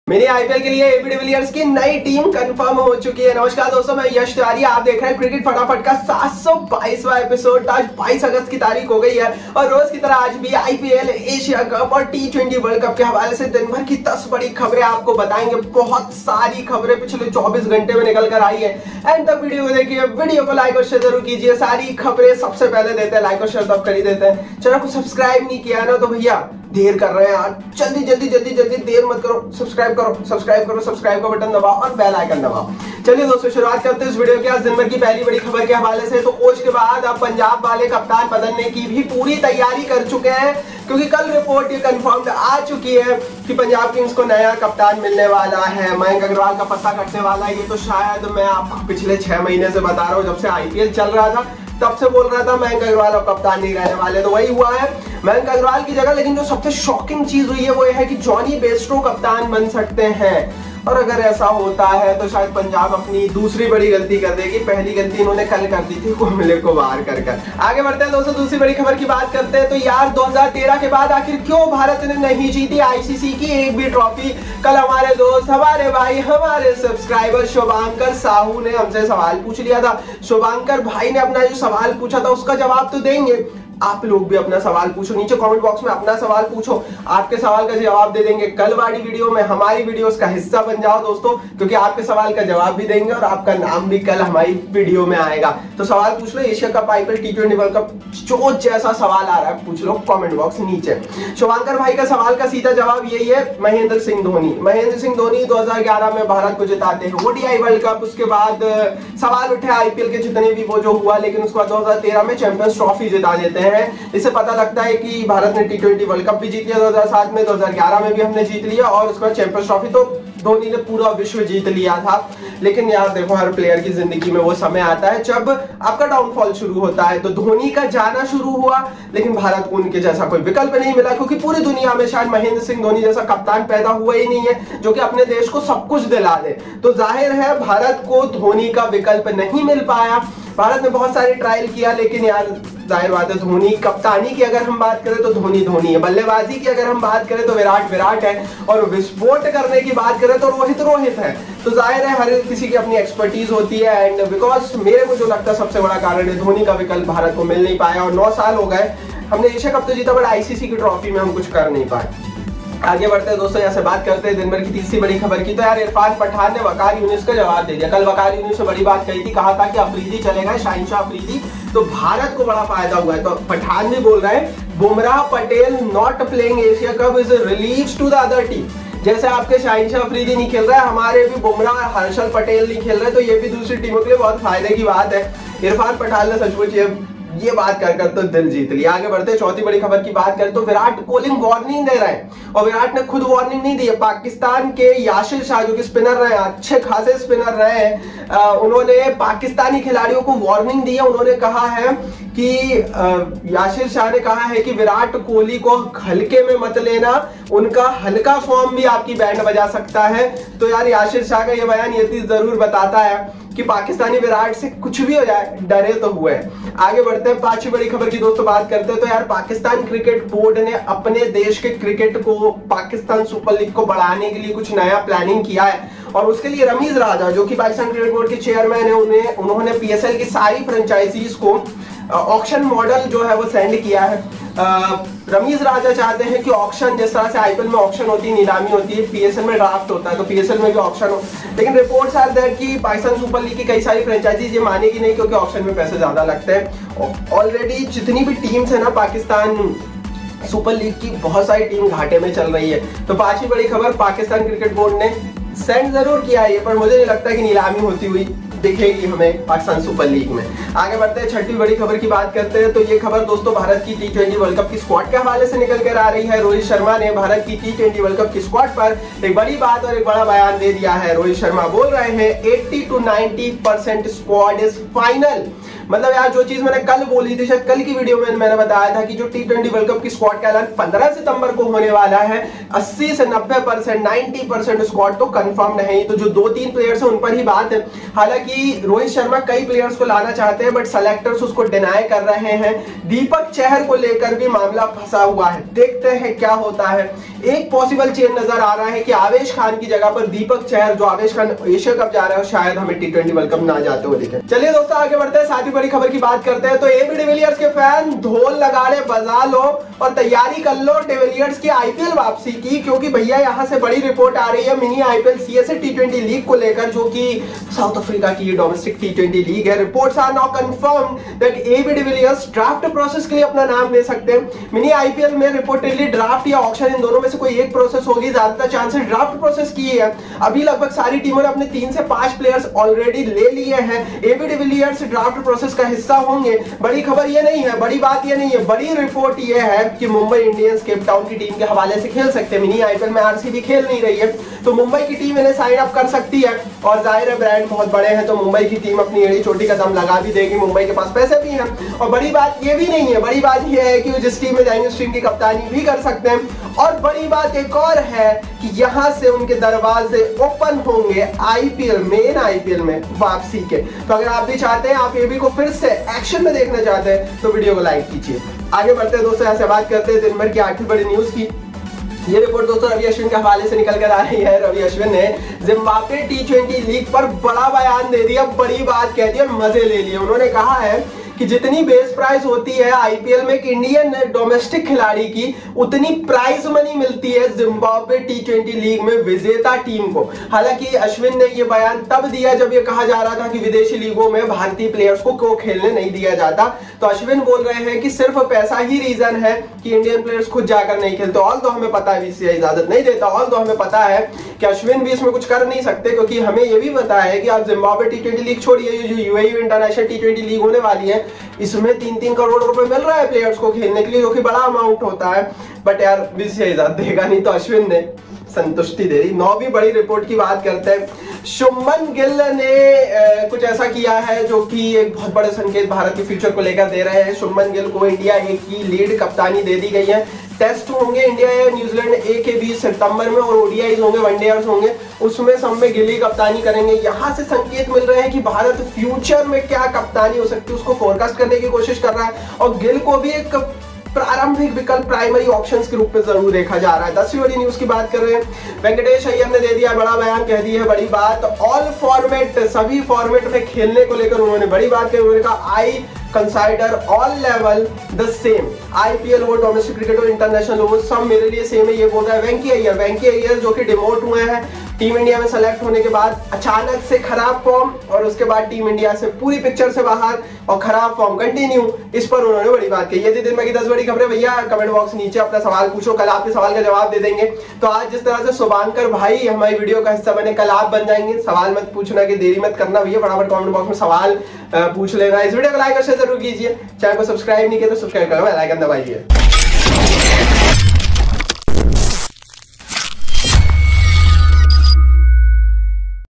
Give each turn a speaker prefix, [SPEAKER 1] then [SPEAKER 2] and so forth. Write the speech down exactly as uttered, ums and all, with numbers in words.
[SPEAKER 1] मेरी आईपीएल के लिए एबी डिविलियर्स की नई टीम कंफर्म हो चुकी है। नमस्कार दोस्तों, मैं यश तिवारी, आप देख रहे हैं क्रिकेट फटाफट का सात सौ बाईसवां एपिसोड। आज बाईस अगस्त की तारीख हो गई है और रोज की तरह आज भी आईपीएल, एशिया कप और टी ट्वेंटी वर्ल्ड कप के हवाले से दिन भर की दस बड़ी खबरें आपको बताएंगे। बहुत सारी खबरें पिछले चौबीस घंटे में निकल कर आई है। एंड तक वीडियो को देखिए, वीडियो को लाइक और शेयर जरूर कीजिए। सारी खबरें सबसे पहले देते हैं, लाइक और शेयर तब कर ही देते हैं। चैनल को सब्सक्राइब नहीं किया ना तो भैया देर कर रहे हैं यार, जल्दी जल्दी जल्दी जल्दी देर मत करो, सब्सक्राइब करो सब्सक्राइब करो सब्सक्राइब का बटन दबाओ और बेल आइकन दबाओ। चलिए दोस्तों, शुरुआत करते हैं इस वीडियो के आज दिन भर की पहली बड़ी खबर के हवाले से। तो कोच के बाद अब पंजाब वाले कप्तान बदलने की भी पूरी तैयारी कर चुके हैं, क्योंकि कल रिपोर्ट ये कंफर्म आ चुकी है कि पंजाब किंग्स को नया कप्तान मिलने वाला है। मयंक अग्रवाल का पत्ता कटने वाला है। ये तो शायद मैं आपको पिछले छह महीने से बता रहा हूँ, जब से आईपीएल चल रहा था तब से बोल रहा था मयंक अग्रवाल अब कप्तान नहीं रहने वाले। तो वही हुआ है मयंक अग्रवाल की जगह। लेकिन जो सबसे शॉकिंग चीज हुई है वो ये है कि जॉनी बेस्टो कप्तान बन सकते हैं। और अगर ऐसा होता है तो शायद पंजाब अपनी दूसरी बड़ी गलती कर देगी। पहली गलती इन्होंने कल कर दी थी कुंबले को बाहर कर कर। आगे बढ़ते हैं दोस्तों, दूसरी बड़ी खबर की बात करते हैं। तो यार दो हज़ार तेरह के बाद आखिर क्यों भारत ने नहीं जीती आईसीसी की एक भी ट्रॉफी। कल हमारे दोस्त, हमारे भाई, हमारे सब्सक्राइबर शुभांकर साहू ने हमसे सवाल पूछ लिया था। शुभांकर भाई ने अपना जो सवाल पूछा था उसका जवाब तो देंगे। आप लोग भी अपना सवाल पूछो, नीचे कमेंट बॉक्स में अपना सवाल पूछो, आपके सवाल का जवाब दे देंगे कल वाली वीडियो में। हमारी वीडियोस का हिस्सा बन जाओ दोस्तों, क्योंकि आपके सवाल का जवाब भी देंगे और आपका नाम भी कल हमारी वीडियो में आएगा। तो सवाल पूछ लो, Asia cup, IPL, T twenty world cup, जो जैसा सवाल आ रहा है पूछ लो कमेंट बॉक्स नीचे। शुभांकर भाई का सवाल का सीधा जवाब यही है, महेंद्र सिंह धोनी। महेंद्र सिंह धोनी दो हज़ार ग्यारह में भारत को जिताते हैं ओडीआई वर्ल्ड कप। उसके बाद सवाल उठे आईपीएल के जितने भी वो जो हुआ, लेकिन उसके बाद दो हज़ार तेरह में चैंपियंस ट्रॉफी जिता देते हैं। इससे पता लगता है कि भारत ने टी ट्वेंटी वर्ल्ड कप भी जीत लिया दो हज़ार सात में, दो हज़ार ग्यारह में भी हमने जीत लिया और उसके बाद चैंपियंस ट्रॉफी तो धोनी ने पूरा विश्व जीत लिया था। लेकिन यार देखो, हर प्लेयर की जिंदगी में वो समय आता है जब आपका डाउनफॉल शुरू होता है। तो धोनी का जाना शुरू हुआ, लेकिन भारत को उनके जैसा कोई विकल्प नहीं मिला, क्योंकि पूरी दुनिया में शायद महेंद्र सिंह धोनी जैसा कप्तान पैदा हुआ ही नहीं है जो कि अपने देश को सब कुछ दिला दे। तो जाहिर है भारत को धोनी का विकल्प नहीं मिल पाया। भारत ने बहुत सारे ट्रायल किया, लेकिन यार जाहिर बात है धोनी, कप्तानी की अगर हम बात करें तो धोनी धोनी है, बल्लेबाजी की अगर हम बात करें तो विराट विराट है, और विस्फोट करने की बात करें तो रोहित रोहित है। तो जाहिर है हर किसी की अपनी एक्सपर्टीज होती है। एंड बिकॉज मेरे को जो लगता है सबसे बड़ा कारण है धोनी का विकल्प भारत को मिल नहीं पाया। और नौ साल हो गए, हमने एशिया कप तो जीता बट आईसीसी की ट्रॉफी में हम कुछ कर नहीं पाए। आगे बढ़ते हैं दोस्तों, यहाँ से बात करते हैं दिन भर की तीसरी बड़ी खबर की। तो यार इरफान पठान ने वकार यूनिस का जवाब दे दिया। कल वकार यूनिस से बड़ी बात कही थी, कहा था कि अफरीदी चलेगा, शाहिनशाह अफरीदी। तो भारत को बड़ा फायदा हुआ है। तो पठान भी बोल रहे हैं Bumrah Patel not playing Asia cup is release to the other team. जैसे आपके शाहिनशाह अफरीदी नहीं खेल रहा है, हमारे भी बुमराह, हर्षल पटेल नहीं खेल रहे, तो ये भी दूसरी टीमों के लिए बहुत फायदे की बात है। इरफान पठान ने सचमुच ये ये बात कर कर तो दिल जीत लिया। आगे बढ़ते हैं, चौथी बड़ी खबर की बात करें तो विराट कोहली वार्निंग दे रहे हैं, और विराट ने खुद वार्निंग नहीं दी है। पाकिस्तान के याशिर शाह जो कि स्पिनर रहे, अच्छे खासे स्पिनर रहे हैं, उन्होंने पाकिस्तानी खिलाड़ियों को वार्निंग दी है। उन्होंने कहा है कि याशिर शाह ने कहा है कि विराट कोहली को हल्के में मत लेना, उनका हल्का फॉर्म भी आपकी बैंड बजा सकता है। तो यार याशिर शाह का ये बयान ये चीज जरूर बताता है कि पाकिस्तानी विराट से कुछ भी हो जाए डरे तो हुए। आगे बढ़ते हैं, पांचवी बड़ी खबर की दोस्तों बात करते हैं। तो यार पाकिस्तान क्रिकेट बोर्ड ने अपने देश के क्रिकेट को, पाकिस्तान सुपर लीग को बढ़ाने के लिए कुछ नया प्लानिंग किया है। और उसके लिए रमीज राजा जो कि पाकिस्तान क्रिकेट बोर्ड के चेयरमैन है, उन्हें उन्होंने पीएसएल की सारी फ्रेंचाइजीज को ऑक्शन मॉडल जो है वो सेंड किया है। रमीज राजा चाहते हैं कि ऑक्शन, जिस तरह से आईपीएल में ऑक्शन होती है, नीलामी होती है, पीएसएल में ड्राफ्ट होता है, तो पीएसएल में भी ऑक्शन हो। लेकिन रिपोर्ट्स आर दैट कि पाकिस्तान सुपर लीग की कई सारी फ्रेंचाइजीज ये मानेगी नहीं, क्योंकि ऑक्शन में पैसे ज्यादा लगते हैं। ऑलरेडी जितनी भी टीम्स है ना पाकिस्तान सुपर लीग की, बहुत सारी टीम घाटे में चल रही है। तो पांचवी बड़ी खबर, पाकिस्तान क्रिकेट बोर्ड ने सेंड जरूर किया है, पर मुझे नहीं लगता कि नीलामी होती हुई दिखेगी हमें पाकिस्तान सुपर लीग में। आगे बढ़ते हैं, छठी बड़ी खबर की बात करते हैं। तो ये खबर दोस्तों भारत की टी ट्वेंटी वर्ल्ड कप की स्क्वाड के हवाले से निकल कर आ रही है। रोहित शर्मा ने भारत की टी ट्वेंटी वर्ल्ड कप की स्क्वाड पर एक बड़ी बात और एक बड़ा बयान दे दिया है। रोहित शर्मा बोल रहे हैं अस्सी टू नब्बे परसेंट स्क्वाड इज फाइनल। मतलब यार जो चीज मैंने कल बोली थी, शायद कल की वीडियो में मैंने बताया था कि जो टी ट्वेंटी वर्ल्ड कप की स्क्वाड का ऐलान पंद्रह सितंबर को होने वाला है, अस्सी से नब्बे परसेंट नब्बे परसेंट स्क्वाड तो कंफर्म नहीं। तो जो दो तीन प्लेयर्स हैं उन पर ही बात है। हालांकि रोहित शर्मा कई प्लेयर्स को लाना चाहते हैं, बट सेलेक्टर्स उसको डिनाई कर रहे हैं। दीपक चहर को लेकर भी मामला फंसा हुआ है, देखते हैं क्या होता है। एक पॉसिबल चेंज नजर आ रहा है कि आवेश खान की जगह पर दीपक चहर, जो आवेश खान एशिया कप जा रहा है, शायद हमें टी ट्वेंटी वर्ल्ड कप ना जाते हुए दिखे। चलिए दोस्तों आगे बढ़ते हैं, साथ ही बड़ी खबर की बात करते हैं। तो एबी डिविलियर्स के फैन ढोल लगाड़े बजा लो और तैयारी कर लो डिविलियर्स की आईपीएल वापसी की, क्योंकि भैया यहां से बड़ी रिपोर्ट आ रही है mini IPL CSA T twenty league को लेकर, जो कि साउथ अफ्रीका की डोमेस्टिक टी ट्वेंटी लीग है। Reports are now confirm that AB de Villiers draft process के लिए अपना नाम दे सकते हैं। मिनी आईपीएल में रिपोर्टेडली ड्राफ्ट या ऑक्शन इन दोनों में से कोई एक प्रोसेस होगी, ज्यादातर चांसेस ड्राफ्ट प्रोसेस की है। अभी लगभग सारी टीमों ने अपने तीन से पांच प्लेयर्स ऑलरेडी ले लिए हैं। एबी डिविलियर्स ड्राफ्ट प्रोसेस का हिस्सा होंगे। बड़ी खबर ये नहीं है, बड़ी बात ये नहीं है, बड़ी रिपोर्ट ये है कि मुंबई इंडियंस केप टाउन की टीम के हवाले से खेल सकते हैं। मिनी आईपीएल में आरसीबी खेल नहीं रही है, तो मुंबई की टीम इन्हें साइन अप कर सकती है और जाहिर है ब्रांड बहुत बड़े हैं, तो मुंबई की टीम अपनी एड़ी छोटी का दम लगा भी देगी। मुंबई के पास पैसे भी हैं। और बड़ी बात ये भी नहीं है, बड़ी बात ये है कि वो जिस टीम में जाएंगे उस टीम की कप्तानी भी कर सकते हैं। और बड़ी बात एक और है कि यहां से उनके दरवाजे ओपन होंगे आईपीएल, मेन आईपीएल में वापसी के। तो अगर आप भी चाहते हैं, आप एबी को फिर से एक्शन में देखना चाहते हैं, तो वीडियो को लाइक कीजिए। आगे बढ़ते हैं दोस्तों, ऐसे बात करते हैं दिन भर की आठवीं बड़ी न्यूज की। ये रिपोर्ट दोस्तों रवि अश्विन के हवाले से निकल कर आ रही है। रवि अश्विन ने जिम्बाब्वे टी ट्वेंटी लीग पर बड़ा बयान दे दिया, बड़ी बात कह दी और मजे ले लिए। उन्होंने कहा है कि जितनी बेस प्राइस होती है आईपीएल में एक इंडियन डोमेस्टिक खिलाड़ी की, उतनी प्राइज मनी मिलती है जिम्बाब्वे टी ट्वेंटी लीग में विजेता टीम को। हालांकि अश्विन ने यह बयान तब दिया जब यह कहा जा रहा था कि विदेशी लीगों में भारतीय प्लेयर्स को को खेलने नहीं दिया जाता। तो अश्विन बोल रहे हैं कि सिर्फ पैसा ही रीजन है कि इंडियन प्लेयर्स खुद जाकर नहीं खेलते। ऑल तो हमें पता है बीसीसीआई इजाजत नहीं देता, ऑल तो हमें पता है कि अश्विन भी इसमें कुछ कर नहीं सकते, क्योंकि हमें यह भी पता है कि आप जिम्बाब्वे टी ट्वेंटी लीग छोड़िए, जो UAE international T twenty league होने वाली है, इसमें तीन तीन करोड़ रुपए मिल रहा है प्लेयर्स को खेलने के लिए, जो कि बड़ा अमाउंट होता है। बट यार बीसीसीआई इजाजत देगा नहीं, तो अश्विन ने संतुष्टि दे दी। नौवीं बड़ी रिपोर्ट की बात करते हैं। शुभमन गिल ने ए, कुछ ऐसा किया है जो कि एक बहुत बड़े संकेत भारत के फ्यूचर को लेकर दे रहे हैं। शुभमन गिल को इंडिया ए की लीड कप्तानी दे दी गई है। टेस्ट होंगे इंडिया या न्यूजीलैंड ए के बीच सितंबर में, और ओडीआईज होंगे, वनडेयर्स होंगे, उसमें सब में गिल ही कप्तानी करेंगे। यहां से संकेत मिल रहे हैं कि भारत फ्यूचर में क्या कप्तानी हो सकती है उसको फोरकास्ट करने की कोशिश कर रहा है, और गिल को भी एक प्रारंभिक विकल्प प्राइमरी ऑप्शंस के रूप में जरूर देखा जा रहा है। दसवीं बड़ी न्यूज की बात कर रहे हैं। वेंकटेश अय्यर ने दे दिया बड़ा बयान, कह दी है बड़ी बात। ऑल फॉर्मेट, सभी फॉर्मेट में खेलने को लेकर उन्होंने बड़ी बात कही। उन्होंने कहा I consider all level the same, IPL हो, डोमेस्टिक क्रिकेट हो, इंटरनेशनल हो, सब मेरे लिए सेम है, ये बोल रहा है वेंकी अय्यर। वेंकी अय्यर जो कि डिमोट हुए हैं टीम इंडिया में सेलेक्ट होने के बाद, अचानक से खराब फॉर्म और उसके बाद टीम इंडिया से पूरी पिक्चर से बाहर और खराब फॉर्म कंटिन्यू, इस पर उन्होंने बड़ी बात कही। ये थी दिन में की दस बड़ी खबरें। भैया कमेंट बॉक्स नीचे अपना सवाल पूछो, कल आपके सवाल का जवाब दे देंगे। तो आज जिस तरह से शुभांकर भाई हमारी वीडियो का हिस्सा बने, कल आप बन जाएंगे। सवाल मत पूछना कि देरी मत करना भैया, फटाफट कमेंट बॉक्स में सवाल पूछ लेना। इस वीडियो को लाइक और शेयर जरूर कीजिए। चैनल को सब्सक्राइब नहीं किया तो सब्सक्राइब करो, बेल आइकन दबाइए।